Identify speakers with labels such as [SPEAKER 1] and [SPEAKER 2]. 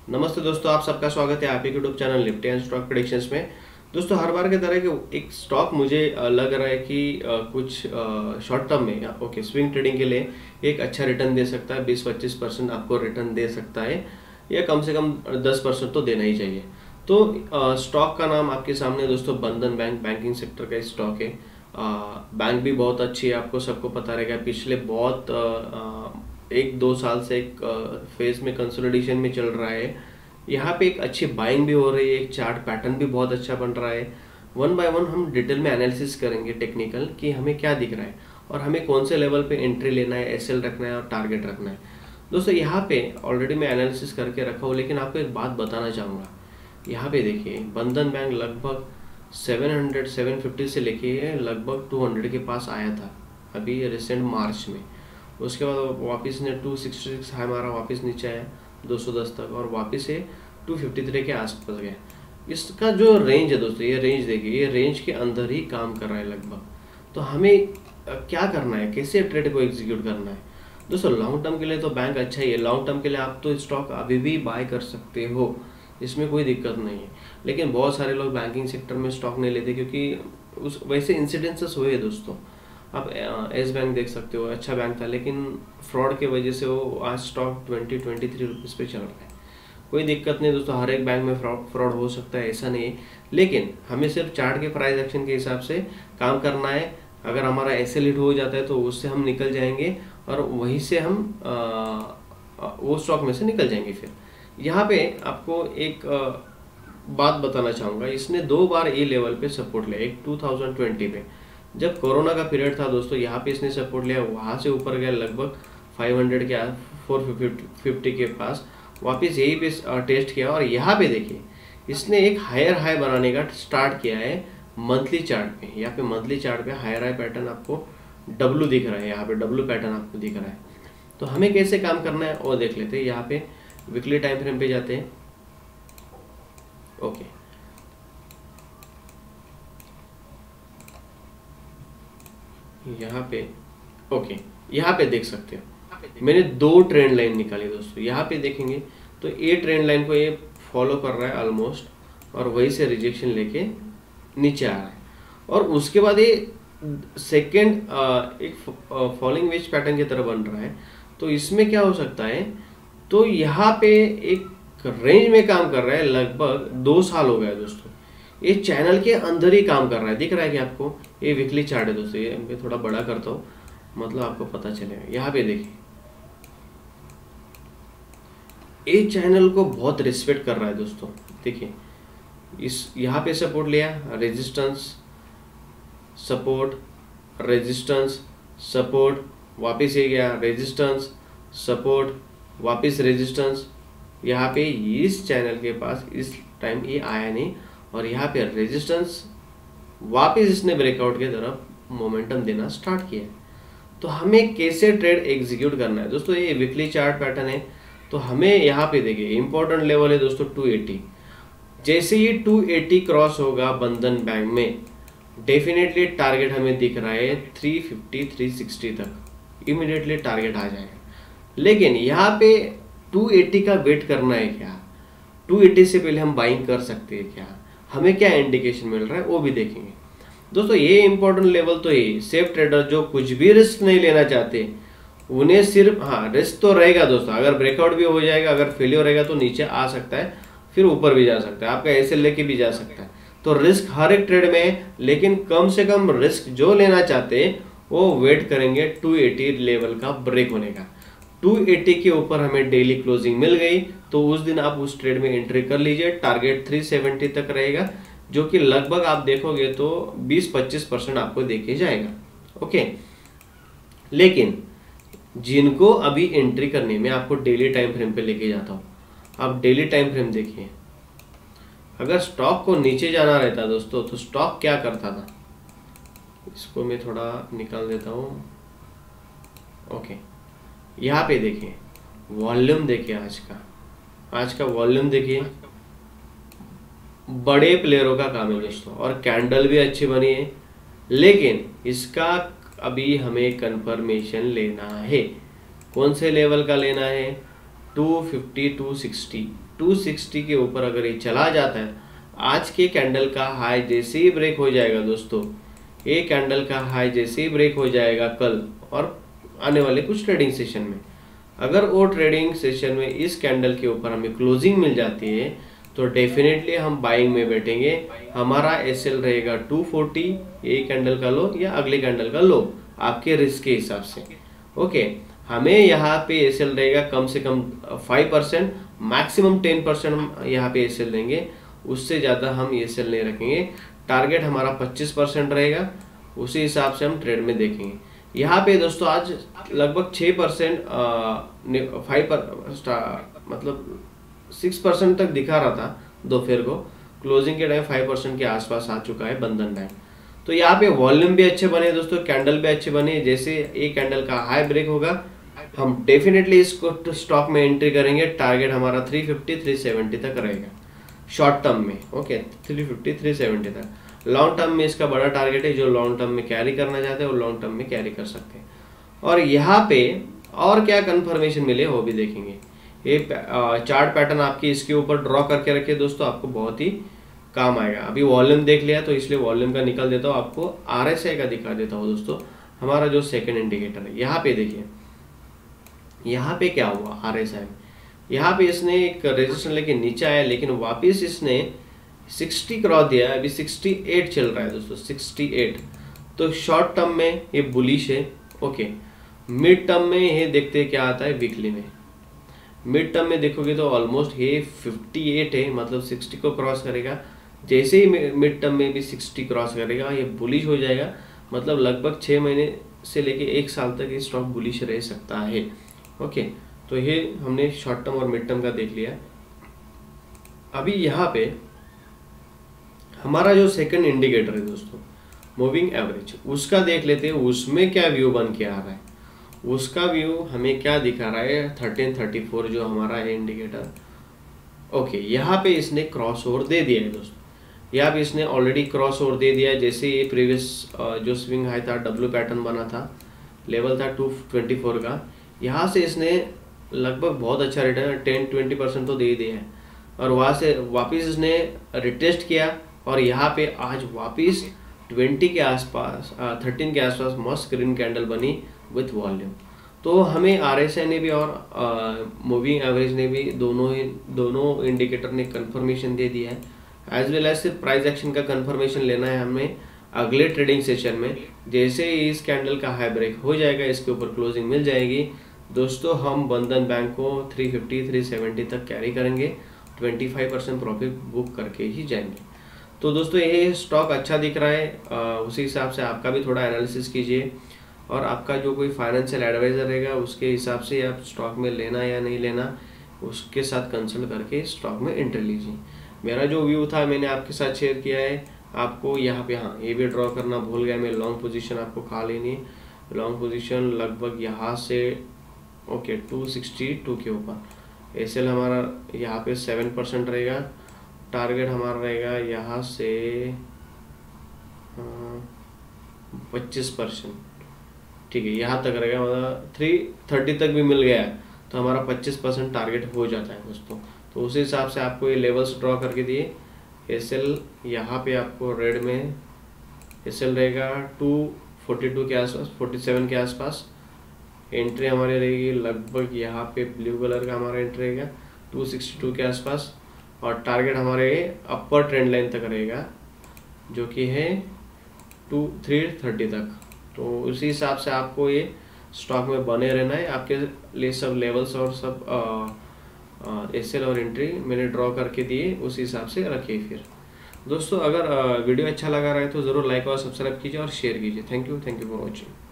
[SPEAKER 1] नमस्ते दोस्तों, आप सबका स्वागत है आप ही YouTube channel Nifty and stock predictions में। दोस्तों, हर बार की तरह के एक स्टॉक मुझे लग रहा है कि कुछ शॉर्ट टर्म में स्विंग ट्रेडिंग के लिए एक अच्छा रिटर्न दे सकता है। 20-25% आपको रिटर्न दे सकता है, या कम से कम 10% तो देना ही चाहिए। तो स्टॉक का नाम आपके सामने दोस्तों, बंधन बैंक, बैंकिंग सेक्टर का स्टॉक है। बैंक भी बहुत अच्छी है, आपको सबको पता रहेगा। पिछले बहुत 1-2 साल से एक फेज में कंसोलिडेशन में चल रहा है। यहाँ पे एक अच्छी बाइंग भी हो रही है, एक चार्ट पैटर्न भी बहुत अच्छा बन रहा है। वन बाय वन हम डिटेल में एनालिसिस करेंगे टेक्निकल कि हमें क्या दिख रहा है और हमें कौन से लेवल पे एंट्री लेना है, एसएल रखना है और टारगेट रखना है। दोस्तों, यहाँ पे ऑलरेडी मैं एनालिसिस करके रखा हूँ, लेकिन आपको एक बात बताना चाहूँगा। यहाँ पे देखिए, बंधन बैंक लगभग 750 से लेके लगभग 200 के पास आया था अभी रिसेंट मार्च में। उसके बाद वापस ने 266 हाई मारा, वापस नीचे आया 210 तक और वापस से 253 के आसपास गया। इसका जो रेंज है दोस्तों, ये रेंज देखिए, ये रेंज के अंदर ही काम कर रहा है लगभग। तो हमें क्या करना है, कैसे ट्रेड को एग्जीक्यूट करना है दोस्तों। लॉन्ग टर्म के लिए तो बैंक अच्छा ही है, लॉन्ग टर्म के लिए आप तो स्टॉक अभी भी बाय कर सकते हो, इसमें कोई दिक्कत नहीं है। लेकिन बहुत सारे लोग बैंकिंग सेक्टर में स्टॉक नहीं लेते, क्योंकि उस वैसे इंसिडेंसेस हुए हैं दोस्तों। आप एस बैंक देख सकते हो, अच्छा बैंक था, लेकिन फ्रॉड के वजह से वो आज स्टॉक 20-23 रुपीज़ पे चल रहा है। कोई दिक्कत नहीं दोस्तों, हर एक बैंक में फ्रॉड हो सकता है, ऐसा नहीं है। लेकिन हमें सिर्फ चार्ट के प्राइस एक्शन के हिसाब से काम करना है। अगर हमारा एसएल हिट हो जाता है तो उससे हम निकल जाएंगे और वहीं से हम वो स्टॉक में से निकल जाएंगे। फिर यहाँ पे आपको एक बात बताना चाहूँगा, इसने 2 बार ये लेवल पे सपोर्ट लिया। एक 2020 पे जब कोरोना का पीरियड था दोस्तों, यहाँ पे इसने सपोर्ट लिया, वहाँ से ऊपर गया लगभग 500 के 450 के पास, वापस यही पे टेस्ट किया। और यहाँ पे देखिए, इसने एक हायर हाई बनाने का स्टार्ट किया है मंथली चार्ट पे। यहाँ पे मंथली चार्ट पे हायर हाई पैटर्न आपको डब्लू दिख रहा है, यहाँ पे डब्लू पैटर्न आपको दिख रहा है। तो हमें कैसे काम करना है वो देख लेते हैं। यहाँ पे वीकली टाइम फ्रेम पे जाते हैं। ओके, यहाँ पे यहाँ पे देख सकते हो, मैंने 2 ट्रेंड लाइन निकाली दोस्तों। यहाँ पे देखेंगे तो ये ट्रेंड लाइन को ये फॉलो कर रहा है ऑलमोस्ट, और वहीं से रिजेक्शन लेके नीचे आ रहा है। और उसके बाद ये सेकेंड एक फॉलिंग वेज पैटर्न की तरह बन रहा है। तो इसमें क्या हो सकता है, तो यहाँ पे एक रेंज में काम कर रहा है, लगभग 2 साल हो गया दोस्तों। ये चैनल के अंदर ही काम कर रहा है, दिख रहा है कि आपको। ये वीकली चार्ट है दोस्तों, ये मैं थोड़ा बड़ा करता हूँ, मतलब आपको पता चलेगा। यहाँ पे देखिए, ये चैनल को बहुत रिस्पेक्ट कर रहा है दोस्तों। देखिए, इस यहाँ पे सपोर्ट लिया, रेजिस्टेंस, सपोर्ट, रेजिस्टेंस, सपोर्ट, वापस ये गया, रेजिस्टेंस, सपोर्ट, वापस रेजिस्टेंस। यहाँ पे इस चैनल के पास इस टाइम ये आया नहीं, और यहाँ पे रेजिस्टेंस, वापस इसने ब्रेकआउट की तरफ मोमेंटम देना स्टार्ट किया है। तो हमें कैसे ट्रेड एग्जीक्यूट करना है दोस्तों, ये वीकली चार्ट पैटर्न है। तो हमें यहाँ पे देखिए, इंपॉर्टेंट लेवल है दोस्तों 280। जैसे ही 280 क्रॉस होगा बंधन बैंक में, डेफिनेटली टारगेट हमें दिख रहा है 350-360 तक, इमीडिएटली टारगेट आ जाएगा। लेकिन यहाँ पे 280 का वेट करना है क्या, 280 से पहले हम बाइंग कर सकते हैं क्या, हमें क्या इंडिकेशन मिल रहा है वो भी देखेंगे दोस्तों। ये इंपॉर्टेंट लेवल तो ये सेफ ट्रेडर जो कुछ भी रिस्क नहीं लेना चाहते, उन्हें सिर्फ, हाँ रिस्क तो रहेगा दोस्तों, अगर ब्रेकआउट भी हो जाएगा, अगर फेलियर रहेगा तो नीचे आ सकता है, फिर ऊपर भी जा सकता है, आपका एसएल लेके भी जा सकता है। तो रिस्क हर एक ट्रेड में है, लेकिन कम से कम रिस्क जो लेना चाहते हैं वो वेट करेंगे 280 लेवल का ब्रेक होने का। 280 के ऊपर हमें डेली क्लोजिंग मिल गई तो उस दिन आप उस ट्रेड में एंट्री कर लीजिए। टारगेट 370 तक रहेगा, जो कि लगभग आप देखोगे तो 20-25% आपको देके जाएगा। ओके, लेकिन जिनको अभी एंट्री करने में आपको डेली टाइम फ्रेम पे लेके जाता हूँ। आप डेली टाइम फ्रेम देखिए, अगर स्टॉक को नीचे जाना रहता दोस्तों तो स्टॉक क्या करता था, इसको मैं थोड़ा निकाल देता हूँ। ओके, यहाँ पे देखिए, वॉल्यूम देखिए, आज का वॉल्यूम देखिए, बड़े प्लेयरों का काम है दोस्तों, और कैंडल भी अच्छी बनी है। लेकिन इसका अभी हमें कंफर्मेशन लेना है, कौन से लेवल का लेना है, 250 260 के ऊपर अगर ये चला जाता है, आज के कैंडल का हाई जैसे ही ब्रेक हो जाएगा दोस्तों, ये कैंडल का हाई जैसे ही ब्रेक हो जाएगा कल और आने वाले कुछ ट्रेडिंग सेशन में, अगर वो ट्रेडिंग सेशन में इस कैंडल के ऊपर हमें क्लोजिंग मिल जाती है तो डेफिनेटली हम बाइंग में बैठेंगे। हमारा एसएल रहेगा 240, ये कैंडल का लो या अगले कैंडल का लो, आपके रिस्क के हिसाब से। ओके, हमें यहाँ पे एसएल रहेगा कम से कम 5%, मैक्सिमम 10% हम यहाँ पे एसएल देंगे, उससे ज़्यादा हम एसएल नहीं रखेंगे। टारगेट हमारा 25% रहेगा, उसी हिसाब से हम ट्रेड में देखेंगे। यहाँ पे दोस्तों आज लगभग 6% 6% तक दिखा रहा था दोपहर को, क्लोजिंग के टाइम 5% के आसपास आ चुका है बंधन बैंक। तो यहाँ पे वॉल्यूम भी अच्छे बने दोस्तों, कैंडल भी अच्छे बने। जैसे एक कैंडल का हाई ब्रेक होगा हम डेफिनेटली इसको स्टॉक में एंट्री करेंगे। टारगेट हमारा 350 370 तक रहेगा शॉर्ट टर्म में। ओके, 350 370 तक। लॉन्ग टर्म में इसका बड़ा टारगेट है, जो लॉन्ग टर्म में कैरी करना चाहते हैं वो लॉन्ग टर्म में कैरी कर सकते हैं। और यहाँ पे और क्या कंफर्मेशन मिले वो भी देखेंगे। ये चार्ट पैटर्न आपकी इसके ऊपर ड्रॉ करके रखिए दोस्तों, आपको बहुत ही काम आएगा। अभी वॉल्यूम देख लिया तो इसलिए वॉल्यूम का निकल देता हूँ, आपको RSI का दिखा देता हूँ दोस्तों। हमारा जो सेकंड इंडिकेटर है, यहाँ पे देखिए, यहाँ पे क्या हुआ RSI, यहाँ पे इसने एक रेजिस्टेंस लेके नीचे आया, लेकिन वापस इसने 60 क्रॉस दिया। अभी 68 चल रहा है दोस्तों, 68। तो शॉर्ट टर्म में ये बुलिश है। ओके, मिड टर्म में ये देखते हैं क्या आता है वीकली में। मिड टर्म में देखोगे तो ऑलमोस्ट ये 58 है, मतलब 60 को क्रॉस करेगा। जैसे ही मिड टर्म में भी 60 क्रॉस करेगा ये बुलिश हो जाएगा, मतलब लगभग 6 महीने से लेके 1 साल तक ये स्टॉक बुलिश रह सकता है। ओके, तो ये हमने शॉर्ट टर्म और मिड टर्म का देख लिया। अभी यहाँ पे हमारा जो सेकंड इंडिकेटर है दोस्तों, मूविंग एवरेज, उसका देख लेते हैं। उसमें क्या व्यू बन के आ रहा है, उसका व्यू हमें क्या दिखा रहा है 1334 जो हमारा है इंडिकेटर। ओके, यहाँ पे इसने क्रॉस ओवर दे दिया है दोस्तों, यहाँ पे इसने ऑलरेडी क्रॉस ओवर दे दिया है। जैसे ये प्रीवियस जो स्विंग हाई था, डब्ल्यू पैटर्न बना था, लेवल था 224 का, यहाँ से इसने लगभग बहुत अच्छा रिटर्न 10-20% तो दे ही दिया है। और वहाँ से वापस इसने रिटेस्ट किया और यहाँ पे आज वापस 20 के आसपास 13 के आसपास मस्त ग्रीन कैंडल बनी विथ वॉल्यूम। तो हमें RSI ने भी और मूविंग एवरेज ने भी दोनों इंडिकेटर ने कंफर्मेशन दे दिया है। एज वेल एज सिर्फ प्राइस एक्शन का कंफर्मेशन लेना है हमें अगले ट्रेडिंग सेशन में। जैसे ही इस कैंडल का हाई ब्रेक हो जाएगा, इसके ऊपर क्लोजिंग मिल जाएगी दोस्तों, हम बंधन बैंक को 350 370 तक कैरी करेंगे, 25% प्रॉफिट बुक करके ही जाएंगे। तो दोस्तों ये स्टॉक अच्छा दिख रहा है, उसी हिसाब से आपका भी थोड़ा एनालिसिस कीजिए और आपका जो कोई फाइनेंशियल एडवाइज़र रहेगा उसके हिसाब से आप स्टॉक में लेना या नहीं लेना उसके साथ कंसल्ट करके स्टॉक में एंट्री लीजिए। मेरा जो व्यू था मैंने आपके साथ शेयर किया है। आपको यहाँ पे हाँ ये भी ड्रॉ करना भूल गया मैं, लॉन्ग पोजीशन आपको खा लेनी है। लॉन्ग पोजीशन लगभग यहाँ से ओके 262 के ऊपर। एसएल हमारा यहाँ पे 7% रहेगा, टारगेट हमारा रहेगा यहाँ से 25%, ठीक है, यहाँ तक रहेगा, मतलब 330 तक भी मिल गया तो हमारा 25% टारगेट हो जाता है दोस्तों। तो उस हिसाब से आपको ये लेवल्स ड्रॉ करके दिए। एसएल यहाँ पे आपको रेड में एसएल रहेगा 242 के आसपास, 47 के आसपास। एंट्री हमारी रहेगी लगभग यहाँ पे ब्लू कलर का हमारा एंट्री रहेगा 262 के आसपास और टारगेट हमारे अपर ट्रेंड लाइन तक रहेगा जो कि है 330 तक। तो उसी हिसाब से आपको ये स्टॉक में बने रहना है। आपके लिए सब लेवल्स और सब एसएल और एंट्री मैंने ड्रॉ करके दिए, उसी हिसाब से रखिए। फिर दोस्तों अगर वीडियो अच्छा लगा रहा है तो ज़रूर लाइक और सब्सक्राइब कीजिए और शेयर कीजिए। Thank you for watching.